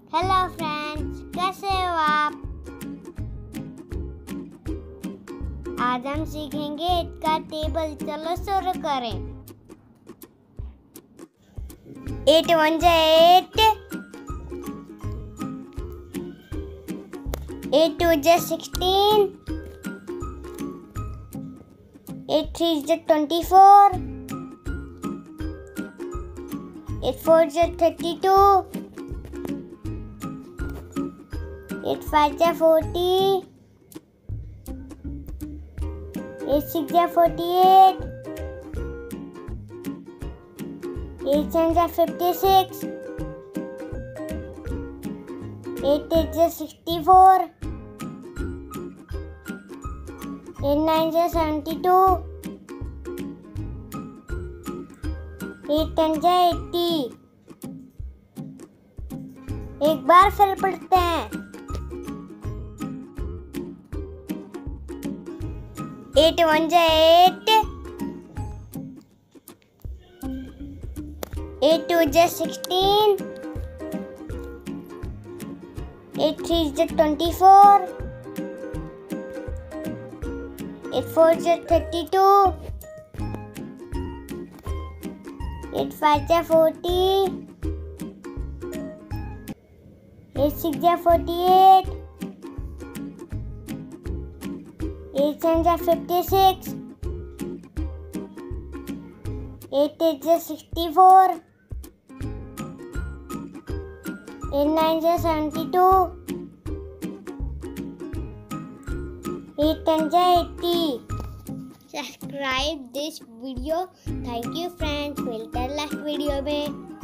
Hello friends, कैसे हो आप? आज हम सीखेंगे 8 का टेबल। चलो शुरू करें। 8 1 जा 8, 8 2 जा 16, 8 3 जा 24, 8 4 जा 32, 8 5 जा 40, 8 6 जा 48, 8 7 जा 56, 8 8 जा 64, 8 9 जा 72, 8 10 जा 80। एक बार फिर पढ़ते हैं। 8 1 जा 8, 8 2 जा 16, 8 3 जा 24, 8 4 जा 32, 8 5 जा 40, 8 6 जा 48, 8 7 जा 56, 8 8 जा 64, 8 9 जा 72, 8 10 जा 80। Subscribe this video. Thank you friends. मिलते हैं नेक्स्ट वीडियो में।